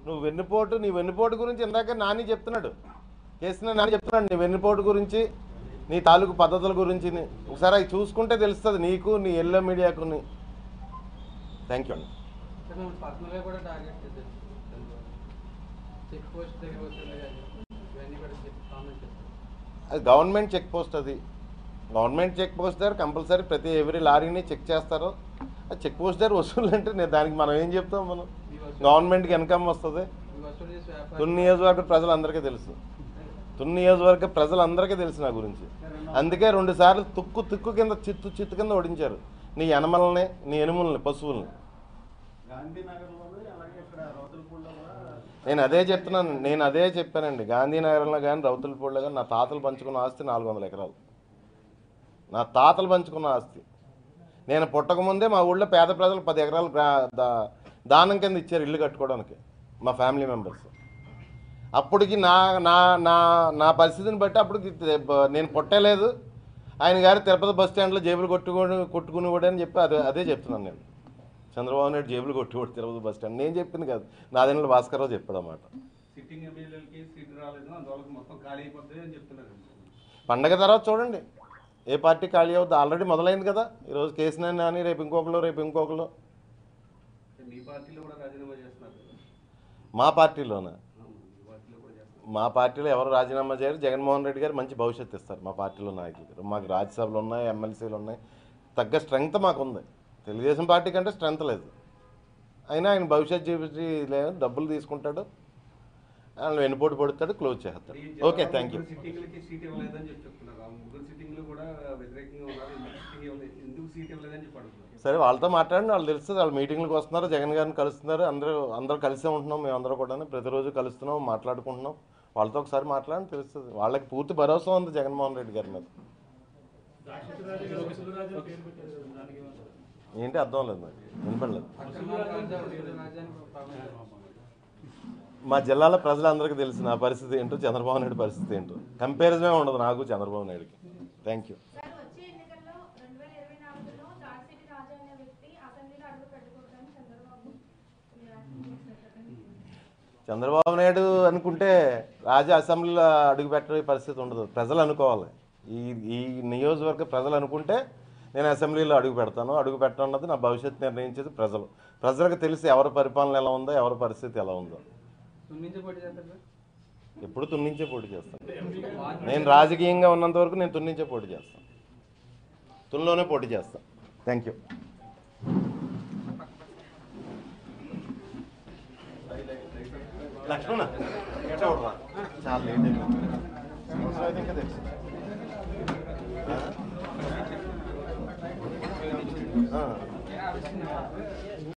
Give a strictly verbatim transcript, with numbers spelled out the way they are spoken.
నువ్వు వెన్నుపోటు నీ వెన్నుపోటు గురించి ఇందాక నాని చెప్తున్నాడు, కేసీఆర్ నాని చెప్తున్నాడు నీ వెన్నుపోటు గురించి, నీ తాలూకు పద్ధతుల గురించి. ఒకసారి అవి చూసుకుంటే తెలుస్తుంది నీకు, నీ ఎల్లో మీడియాకు. థ్యాంక్ యూ అండి. అది గవర్నమెంట్ చెక్ పోస్ట్, అది గవర్నమెంట్ చెక్ పోస్ట్ దగ్గర కంపల్సరీ ప్రతి ఎవ్రీ లారీని చెక్ చేస్తారు. అది చెక్ పోస్ట్ దగ్గర వసూలు అంటే నేను దానికి మనం ఏం చెప్తాం, మనం గవర్నమెంట్కి ఇన్కమ్ వస్తుంది. తుని నియోజకవర్గ ప్రజలందరికీ తెలుసు, తుని నియోజకవర్గ ప్రజలందరికీ తెలుసు నా గురించి. అందుకే రెండు సార్లు తుక్కు తుక్కు కింద చిత్తు చిత్తు కింద ఓడించారు నీ యనమలని, నీ ఎనుములని, పశువుల్ని. నేను అదే చెప్తున్నాను, నేను అదే చెప్పానండి. గాంధీనగర్లో కానీ రౌతులపూడిలో కానీ నా తాతలు పంచుకున్న ఆస్తి నాలుగు వందల ఎకరాలు. నా తాతలు పంచుకున్న ఆస్తి. నేను పుట్టకముందే మా ఊళ్ళో పేద ప్రజలు పది ఎకరాలు దానం కింద ఇచ్చారు ఇల్లు కట్టుకోవడానికి మా ఫ్యామిలీ మెంబర్స్. అప్పటికి నా నా నా నా పరిస్థితిని బట్టి అప్పటికి నేను పుట్టలేదు. ఆయన గారు తిరుపతి బస్ స్టాండ్లో జేబులు కొట్టుకొని కొట్టుకునేవాడు అని చెప్పి అదే అదే చెప్తున్నాను నేను. చంద్రబాబు నాయుడు జేబులు కొట్టుకోడు తిరుపతి బస్ స్టాండ్, నేను చెప్పింది కాదు, నాదేళ్ళ భాస్కర్రావు చెప్పాడు అన్నమాట. పండగ తర్వాత చూడండి ఏ పార్టీ ఖాళీ అవుతుంది. ఆల్రెడీ మొదలైంది కదా, ఈరోజు కేసీఆర్ నాని, రేపు ఇంకొకరు, రేపు ఇంకొకరు. మా పార్టీలోనే మా పార్టీలో ఎవరు రాజీనామా చేయరు. జగన్మోహన్ రెడ్డి గారు మంచి భవిష్యత్తు ఇస్తారు మా పార్టీలో నాయకులు. మాకు రాజ్యసభలు ఉన్నాయి, ఎమ్మెల్సీలు ఉన్నాయి, తగ్గ స్ట్రెంగ్త్ మాకుంది. తెలుగుదేశం పార్టీ కంటే స్ట్రెంగ్త్ లేదు. అయినా ఆయన భవిష్యత్తు చూపించి లేదు, డబ్బులు తీసుకుంటాడు, ఆయన వెన్నుపోటు పడుతాడు, క్లోజ్ చేస్తాడు. Okay, thank you. సరే, వాళ్ళతో మాట్లాడండి, వాళ్ళు తెలుస్తుంది. వాళ్ళు మీటింగ్లకు వస్తున్నారు, జగన్ గారిని కలుస్తున్నారు, అందరూ అందరూ కలిసే ఉంటున్నాం. మేము అందరూ కూడా ప్రతిరోజు కలుస్తున్నాం, మాట్లాడుకుంటున్నాం. వాళ్ళతో ఒకసారి మాట్లాడండి, తెలుస్తుంది. వాళ్ళకి పూర్తి భరోసా ఉంది జగన్మోహన్ రెడ్డి గారి మీద. ఏంటి అర్థం లేదు, నాకు వినపడలేదు. మా జిల్లాలో ప్రజలందరికీ తెలుసు నా పరిస్థితి ఏంటో, చంద్రబాబు నాయుడు పరిస్థితి ఏంటో. కంపారిజనే ఉండదు నాకు చంద్రబాబు నాయుడుకి. Thank you. చంద్రబాబు నాయుడు అనుకుంటే రాజా అసెంబ్లీలో అడుగుపెట్టే పరిస్థితి ఉండదు. ప్రజలు అనుకోవాలి. ఈ ఈ నియోజకవర్గ ప్రజలు అనుకుంటే నేను అసెంబ్లీలో అడుగు పెడతాను. అడుగు పెట్టనున్నది నా భవిష్యత్తు నిర్ణయించేది ప్రజలు. ప్రజలకు తెలిసి ఎవరి పరిపాలన ఎలా ఉందో, ఎవరి పరిస్థితి ఎలా ఉందో. ఎప్పుడు తున్నించే పోటీ చేస్తాను. నేను రాజకీయంగా ఉన్నంత వరకు నేను తున్నించే పోటీ చేస్తాను, తునిలోనే పోటీ చేస్తాను. Thank you. లక్ష్మణ చాలా లేట్ అయిపోయింది ఇంకా తెలుసు.